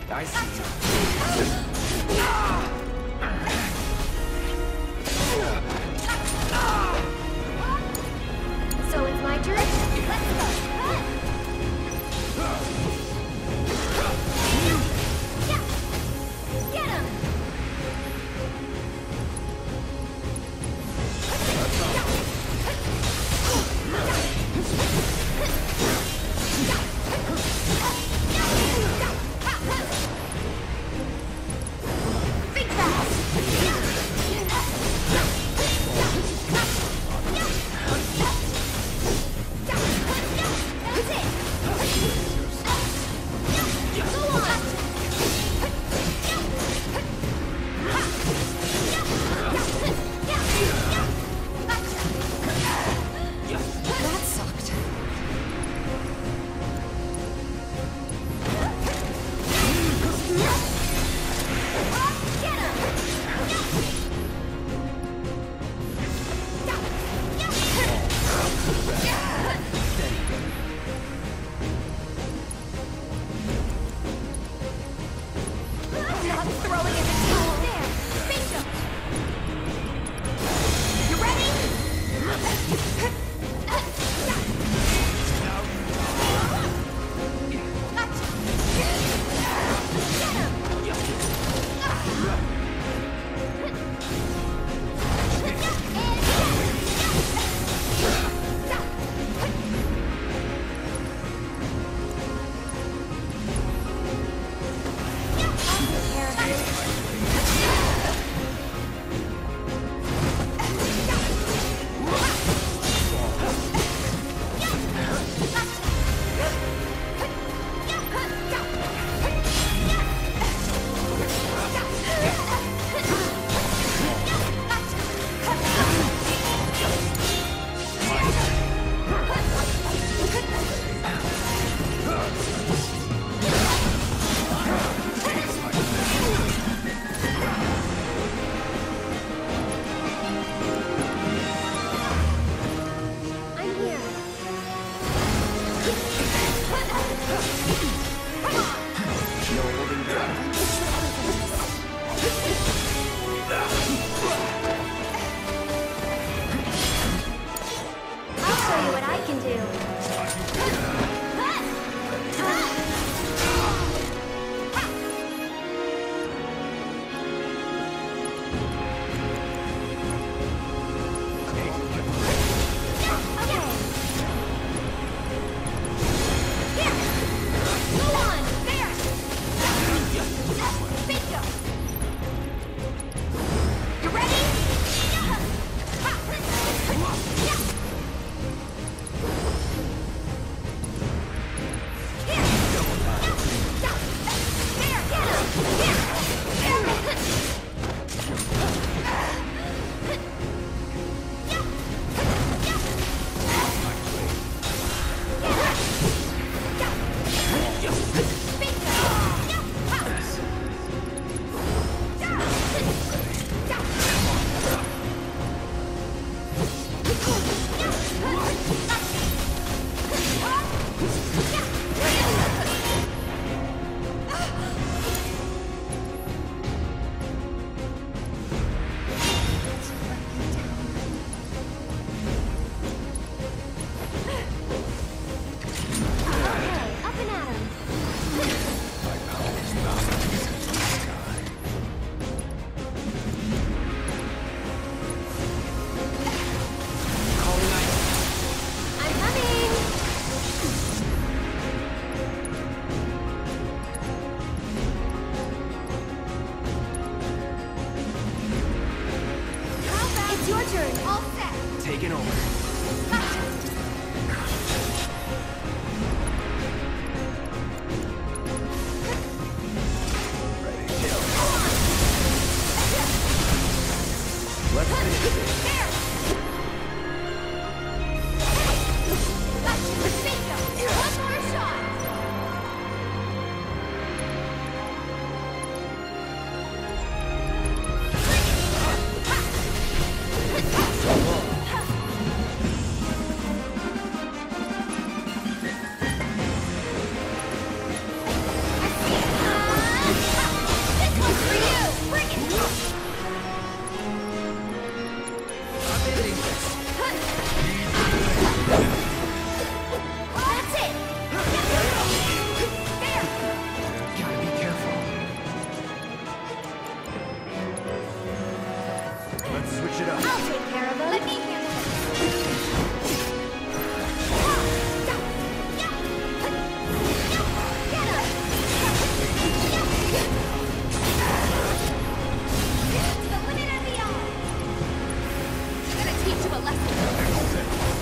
I see. So it's my turn? Let's go. Get him! Think taken over. Let's finish this. One more shot. Finish it up. I'll take care of them. Let me handle it. Get up! To the limit and beyond. I'm gonna teach you a lesson.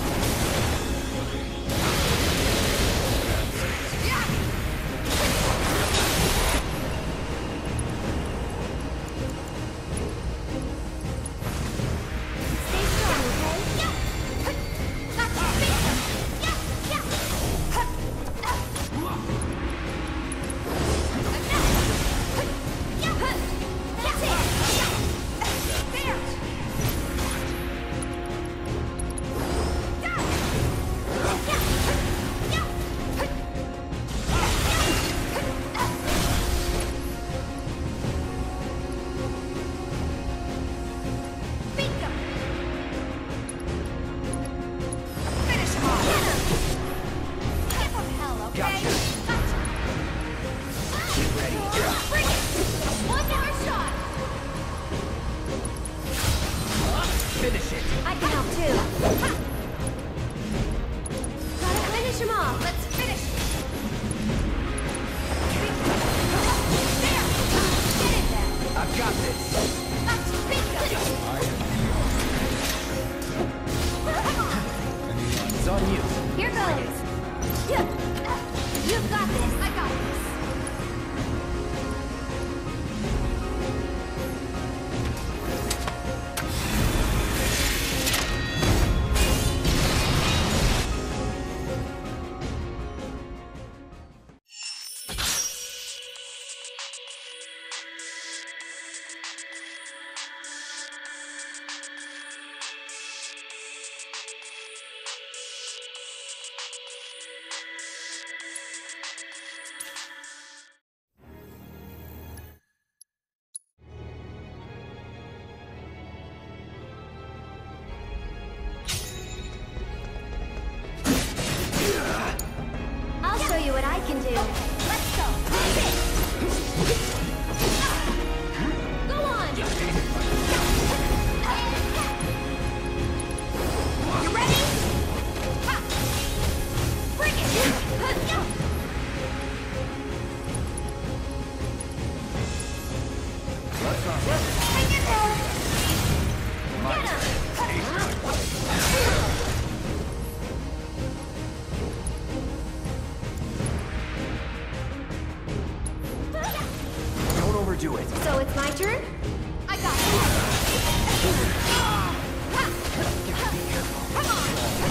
Stay strong, okay? That's Finish him off. Give him hell, okay? Gotcha. Get ready. Bring it! One more shot! Finish it. I can help too. Gotta finish him off. Let's finish. There! Get in there! I've got this. That's bingo! Come on! It's on you. Here goes! You've got this! I got this! I'll show you what I can do. Let's go. Go on. You ready? Ha. Bring it. Let's not Hang in there. My Get him. Don't overdo it. So it's my turn? I got it. Come on.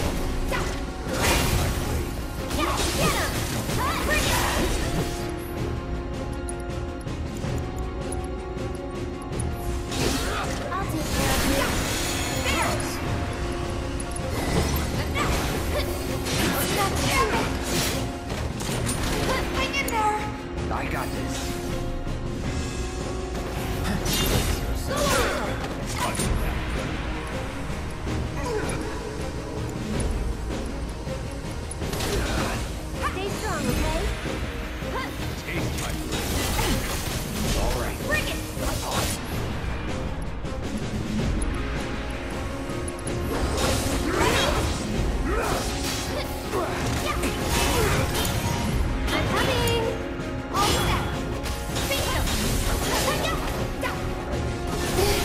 Get him. Bring it. I'll take care of you. There. Hang in there. I got this. Go on. Stay strong, okay? Taste my food. All right. Bring it! I'm coming! All set! Bingo!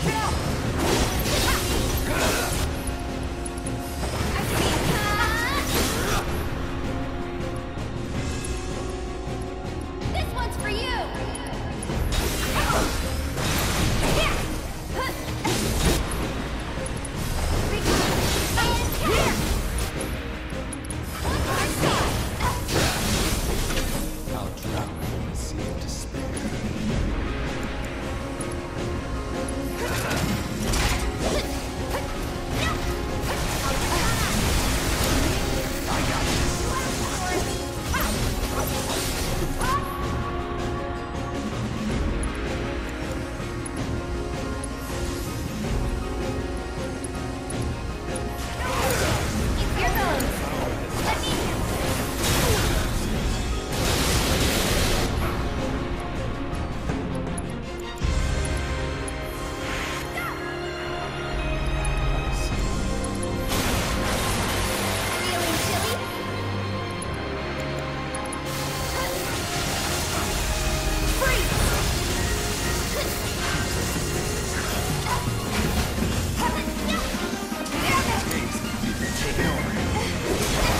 This one's for you! I'll drown in the sea of despair. I got this. Here goes! Let me feeling chilly? Take it over.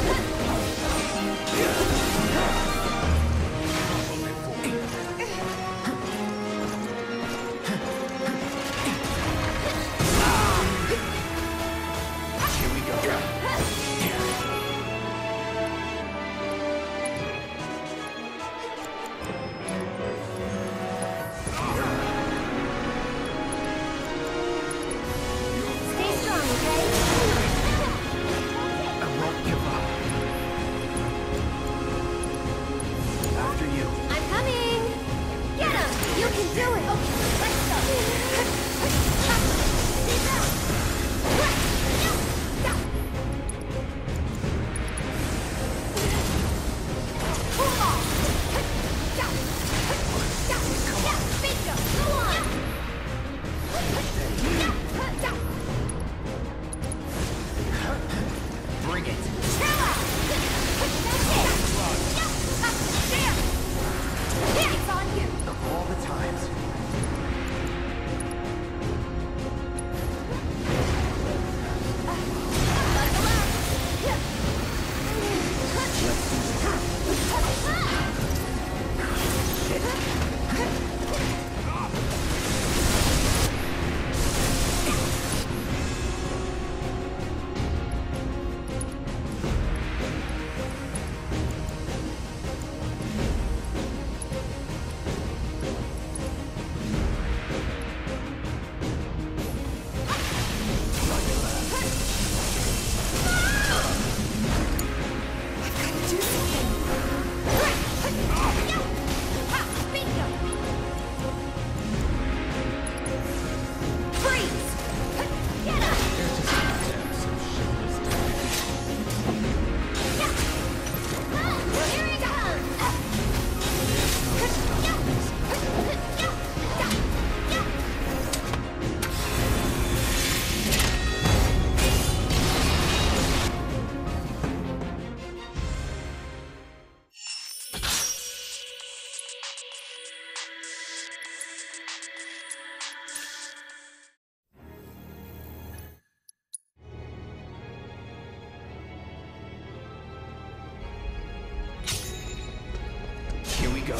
Here we go. Stay strong, okay? I won't give up. After you. I'm coming! Get him! You can do it! Okay, let's go! Bingo! Go on! Bring it. It's on you! Of all the times. Buckle Here we go.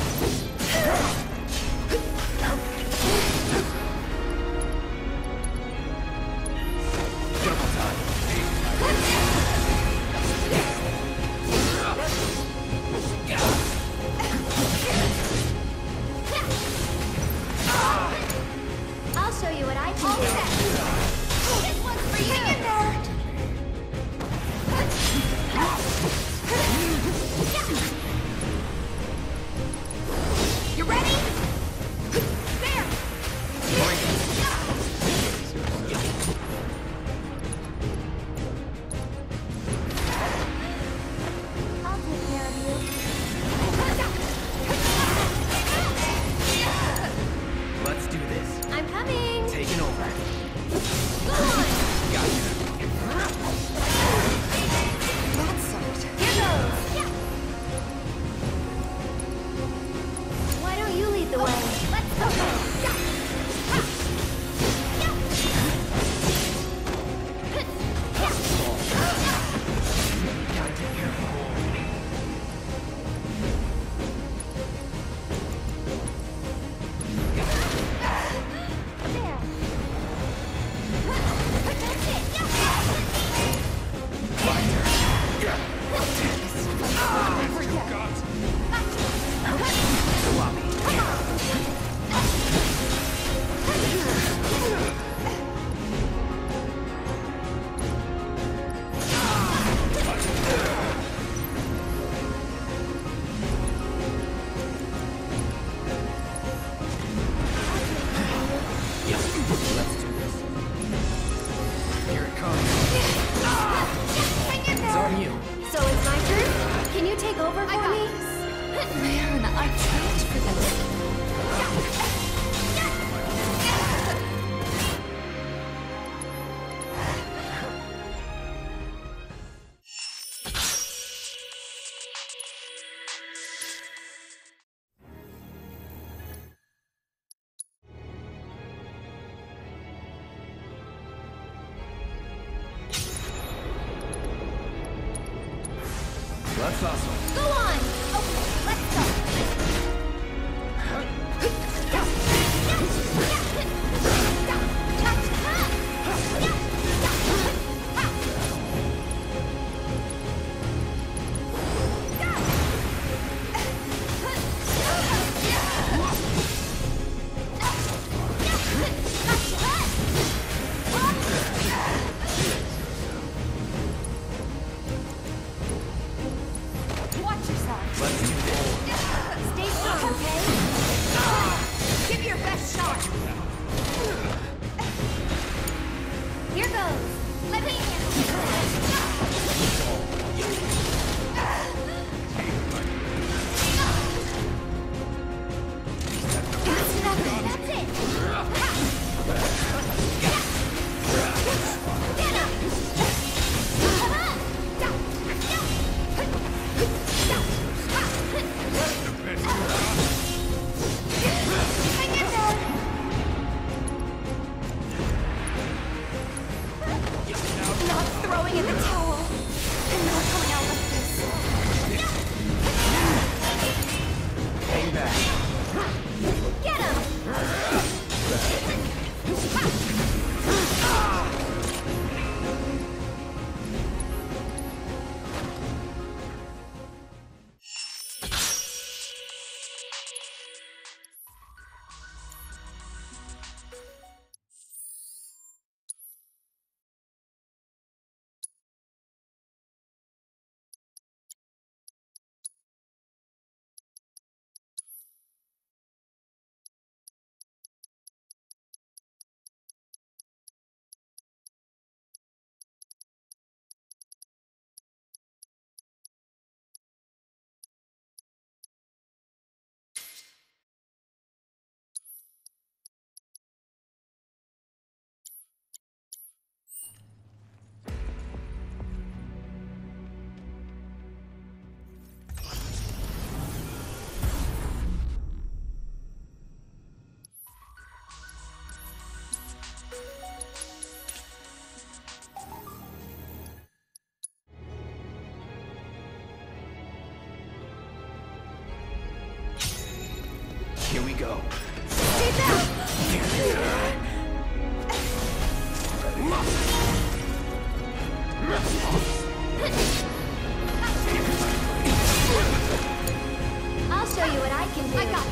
Double time. I'll show you what I can do. This one's for you! Hang in there! You ready? There! I'll take care of you. Let's do this. I'm coming! Taking over. Go on! Okay, let's go! Watch yourself. Stay strong, okay? Give your best shot. Here goes. Let me That's nothing. That's it. Get up. Hang in there. Not throwing in the towel. I'm not going out like this. Hang back. Get him! Here we go. Stay back! I'll show you what I can do. I got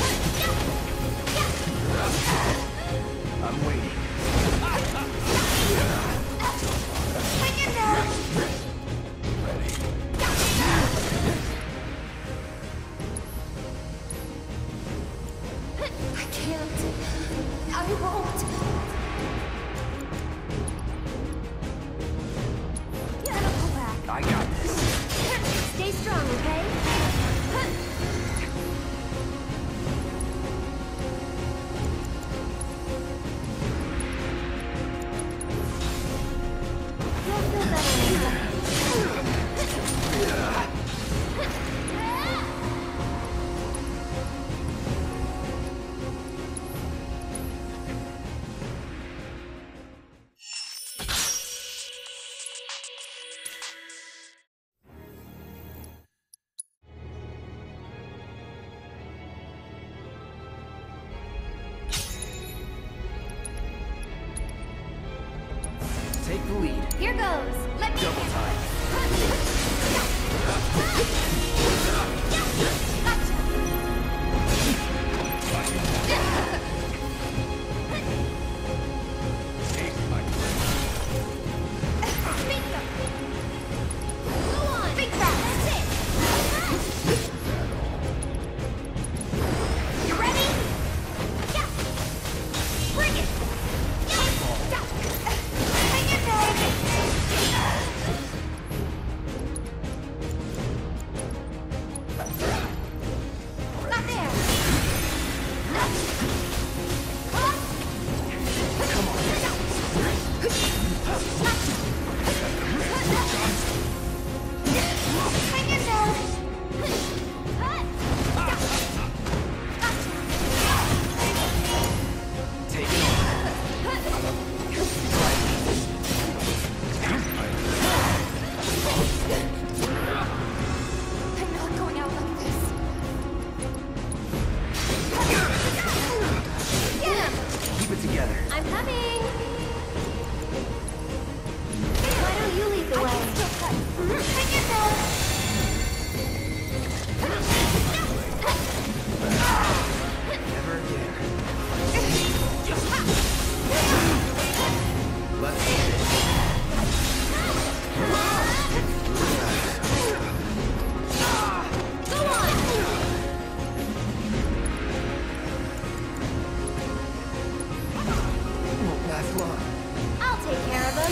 this. I'm waiting. Hang in there! I can't. I won't. Get up, go back. I got this. Stay strong, okay? You'll feel better. Take the lead. Here goes. Let me Double time. Take my Bingo. Go on. Big back. That's it. You ready? Yeah. Bring it. Yeah. Hang in there. I'll take care of him.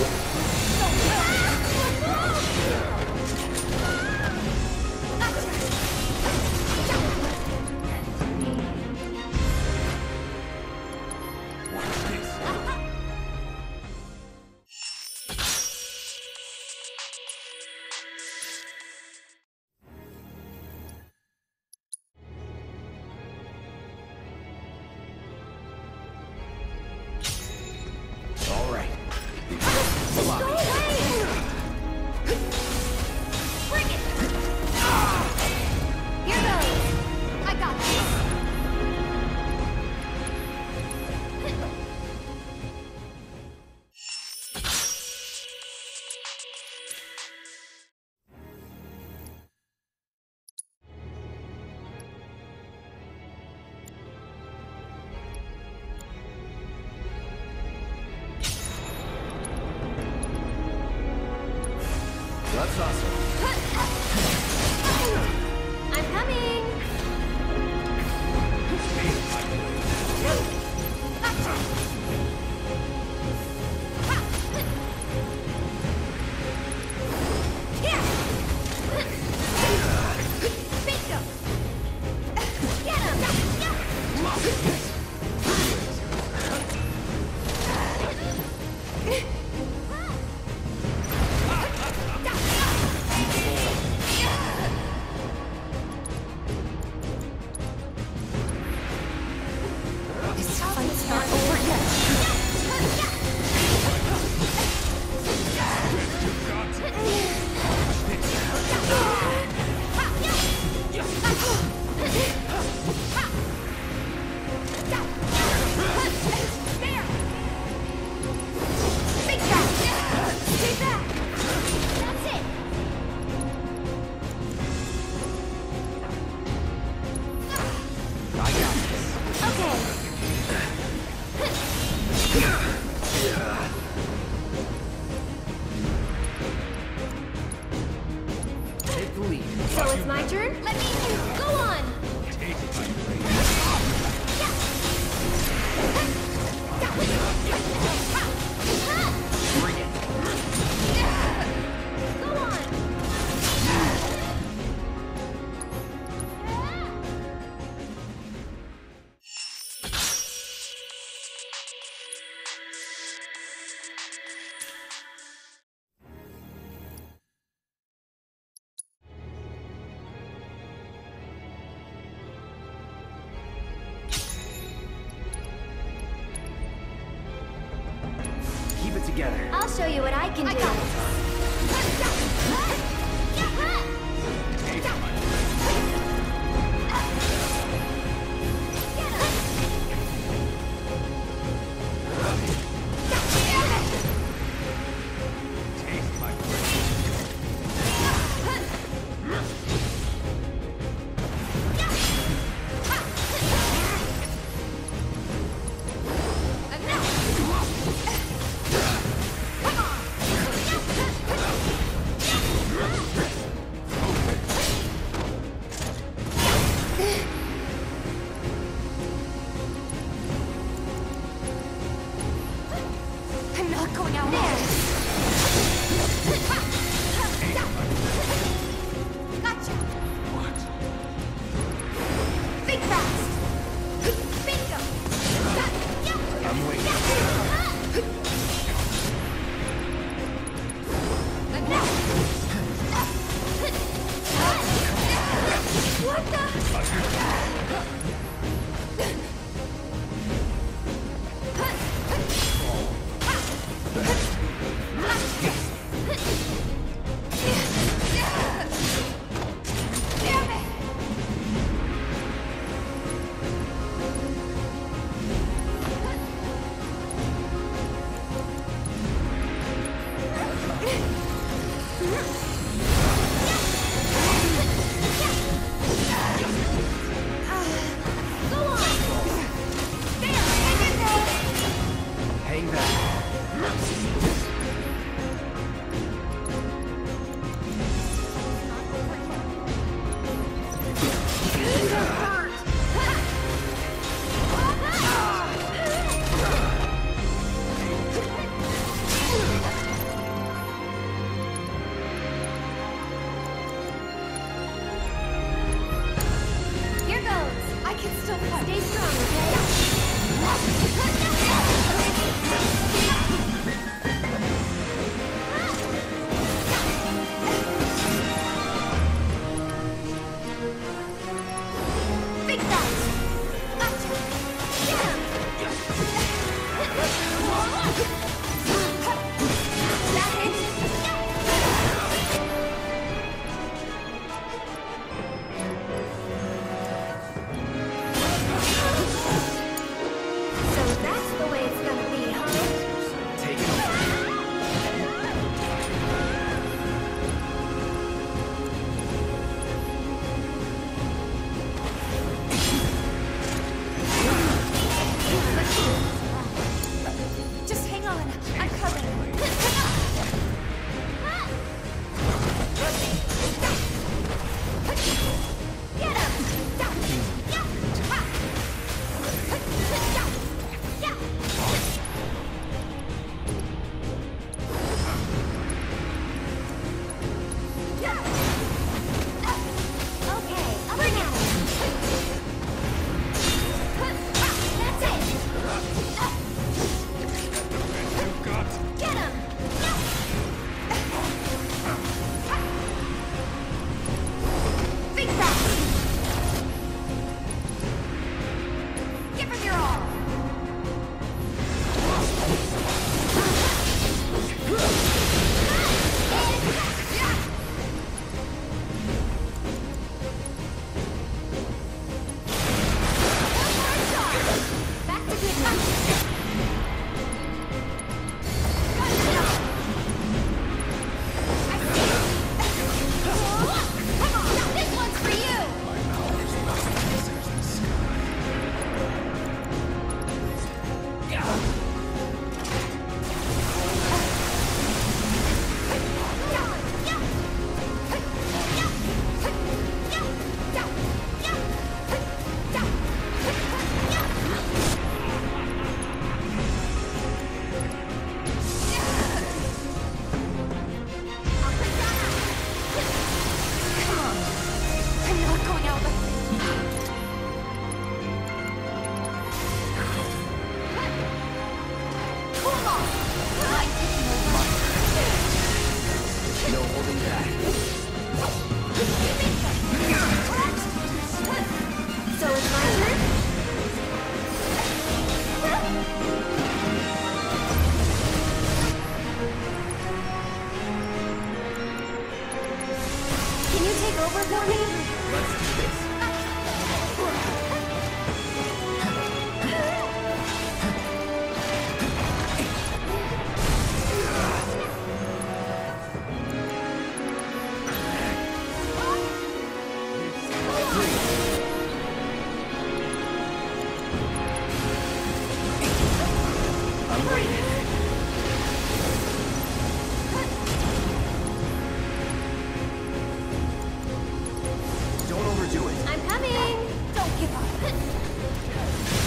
All right. Go away! Bring it! Here goes! I got this! That's awesome. I'm coming! Here! Bingo! Get him! This fight's not over yet. I got this. Okay. Take the lead. So it's my turn? Let me go on! Take my Bring it. Go on! Keep it together. I'll show you what I can do. I got Take my Take my I'm not going out. Gotcha! What? Think fast! Bingo! I'm waiting. What the? Just hang on. I'm coming. Get him! Okay, I'll bring it. That's it. You've got Get him! Big back! Give him your all! Back to goodness! Come on, this one's for you! my knowledge nothing answers the sky. I'm not going out. No holding back. So it's my turn? Can you take over for me? Let's do this. I'm waiting. Don't overdo it. I'm coming! Don't give up.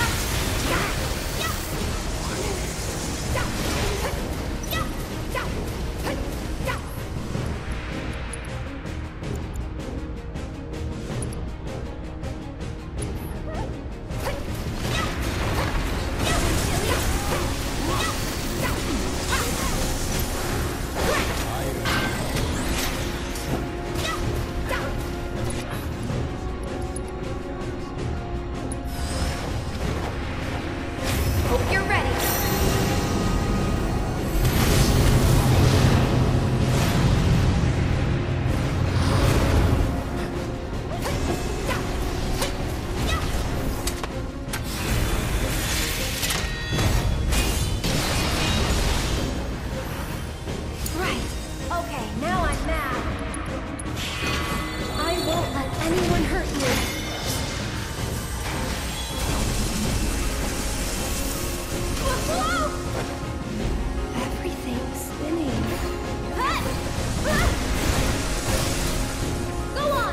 Hope you're ready. Right. Okay, now I'm mad. I won't let anyone hurt you. Everything's spinning. Go on!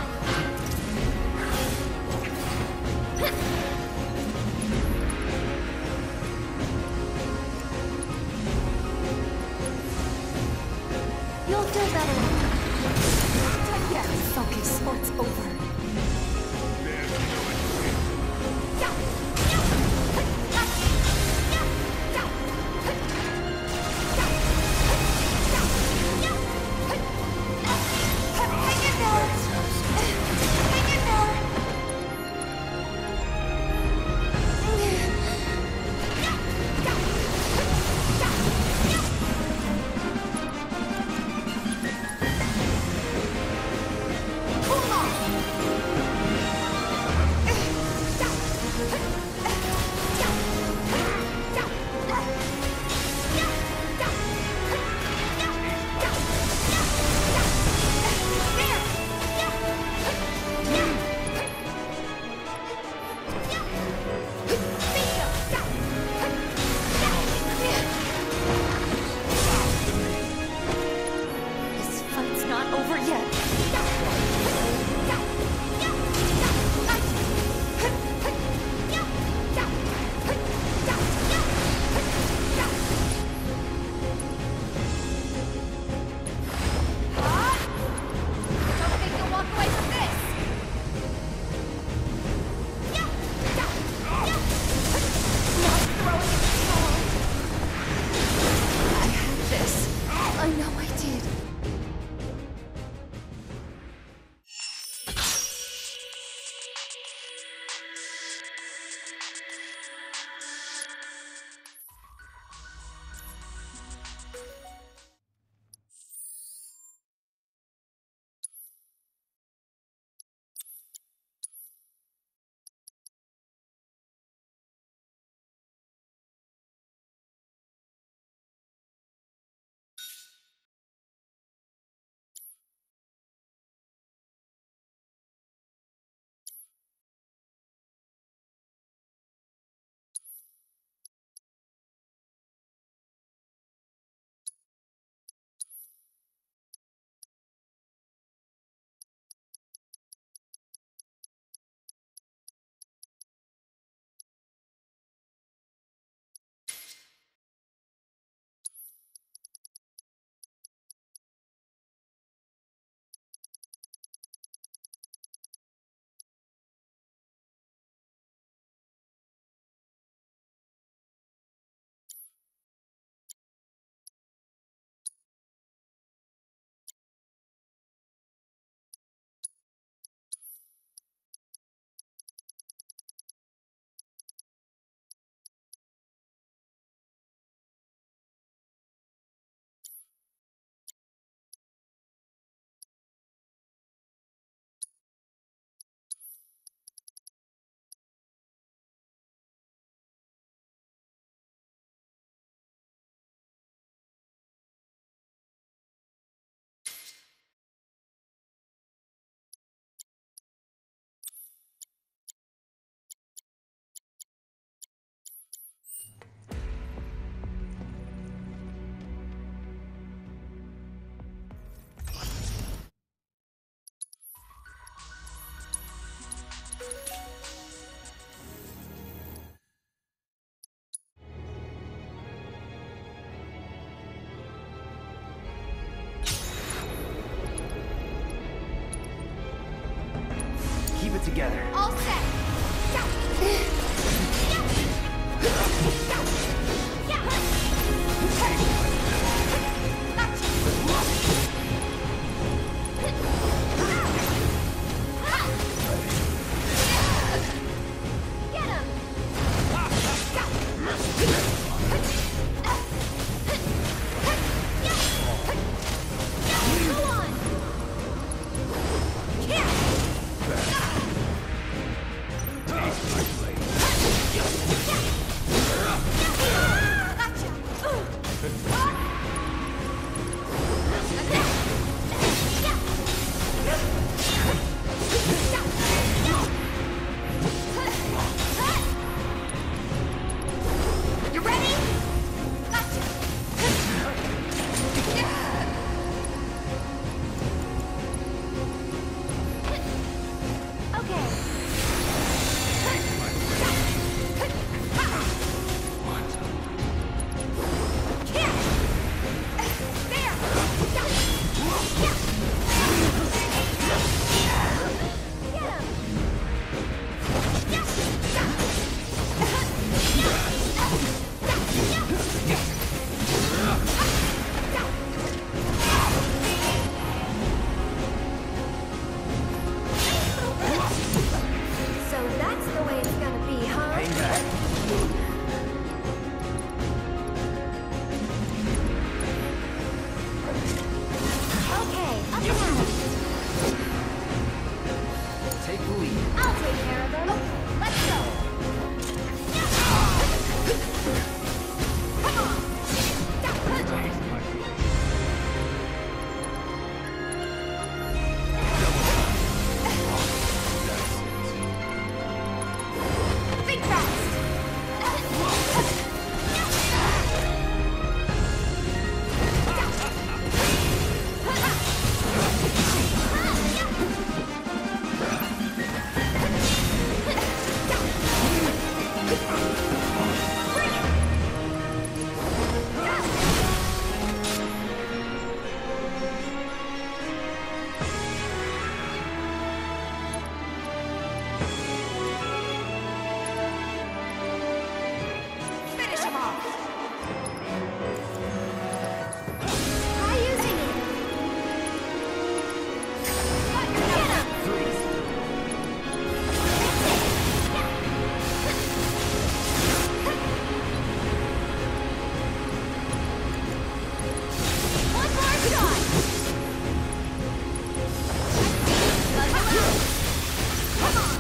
You'll feel better. Yes, focus or it's over. Hang in there! Hang in there! Cool off! together. All set. Get him! Go on! You ready? Gotcha! Okay. So that's the way it's gonna be, huh? Hang back. Okay, up and at 'em. Take the lead. I'll take care of them. Okay, let's go! Come on! Think fast! Finish him off! Try using it. Get him! Freeze. One more shot! Level up! Come on!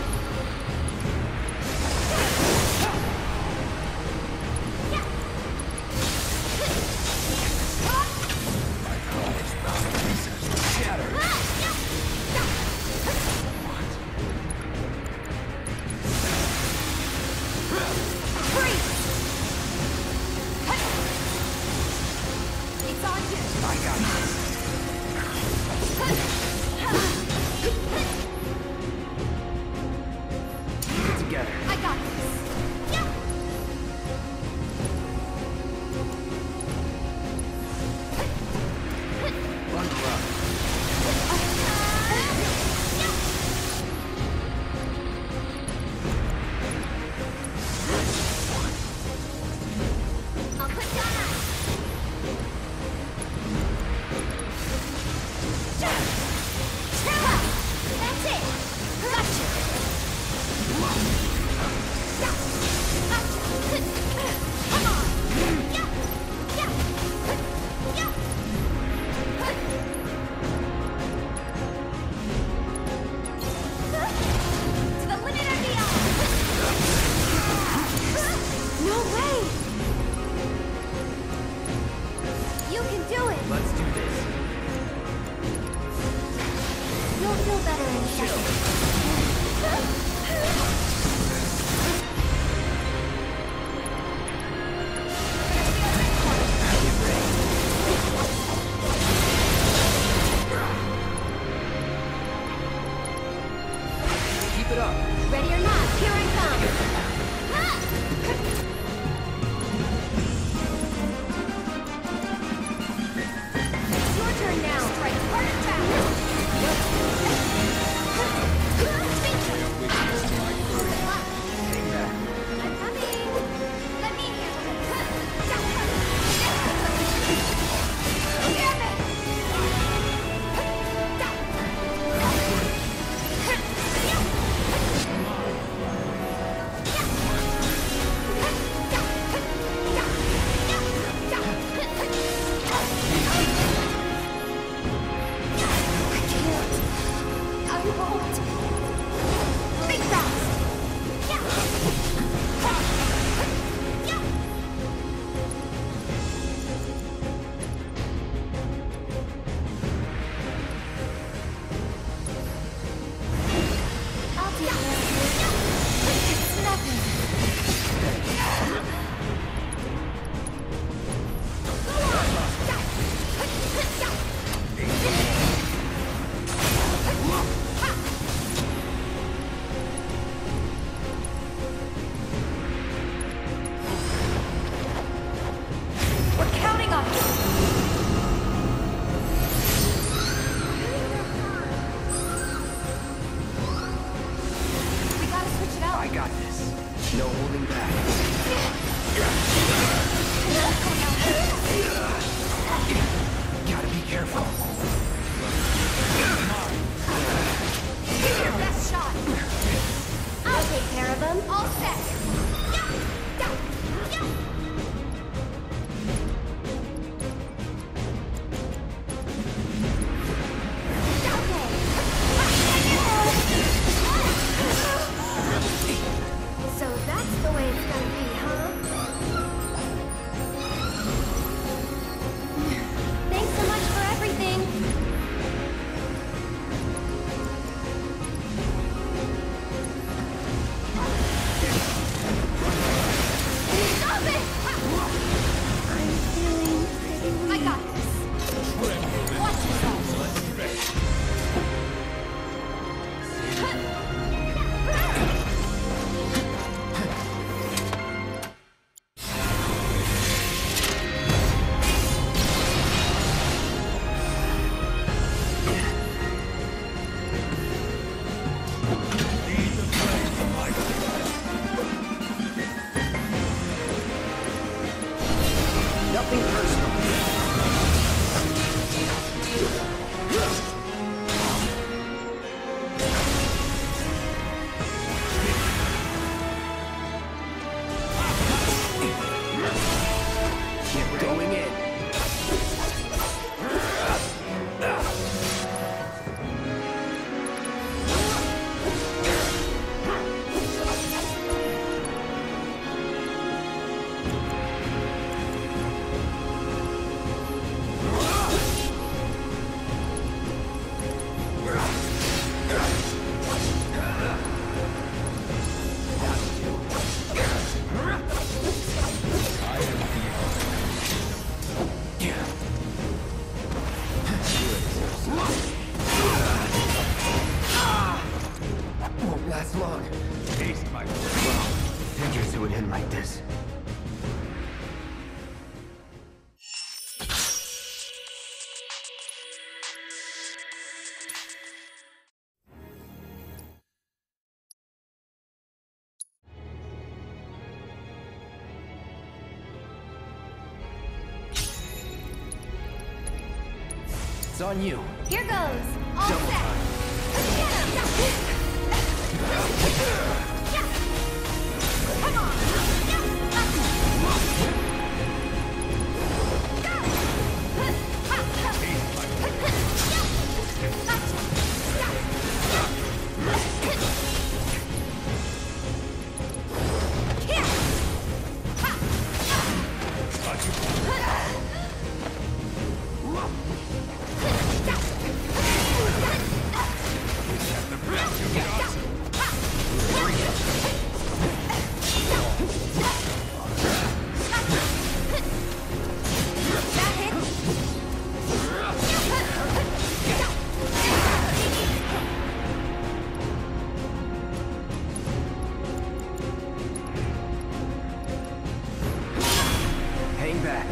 It's on you! I got this. Keep it together. I got this! Bundle up. I'll put down ice! That's it! Gotcha! Come on! To the limit and beyond! No way! You can do it! Let's do this. You'll feel better in a second. Keep it up. Ready or not, here I come! It's your turn now! Strike hard and fast! Nothing personal. Going in. Won't last long. Taste my Well, figures it would end like this. It's on you. Here goes. All Double set. time. Get him. Yeah. Come on. Hang back.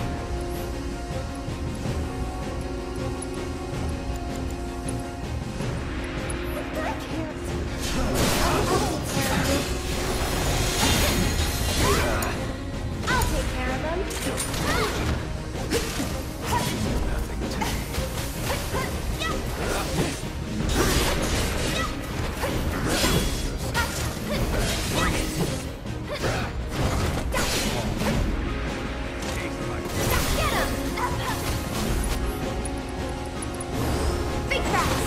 I'll take care of them. nothing to me. Taste my Get him. Think fast.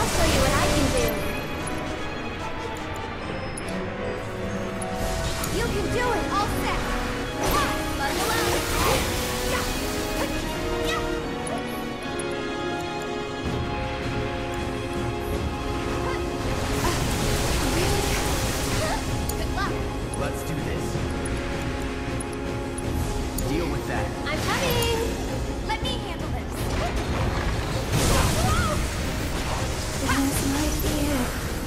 show you what I can do. You can do it! All set. Bundle up. Yeah. Yeah. Good luck. Let's do this. Deal with that. I'm coming! Let me handle this. This might be it.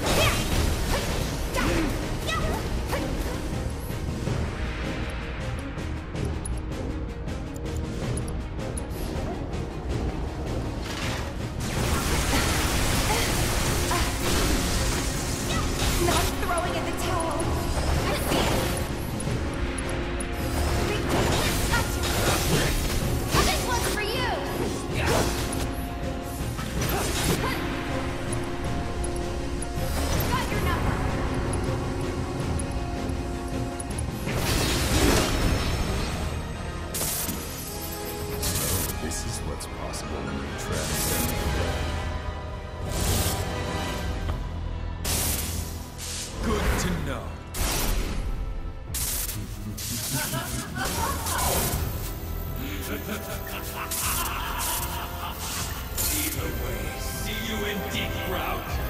Not throwing in the towel. I see it. Gotcha. This one's for you. Got your number. This is what's possible when you transcend the realm. Good to know. Either way, see you in deep route.